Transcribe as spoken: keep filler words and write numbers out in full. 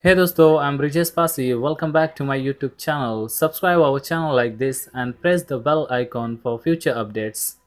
Hey dosto, I'm Brijesh Pasi. Welcome back to my YouTube channel. Subscribe our channel like this and press the bell icon for future updates.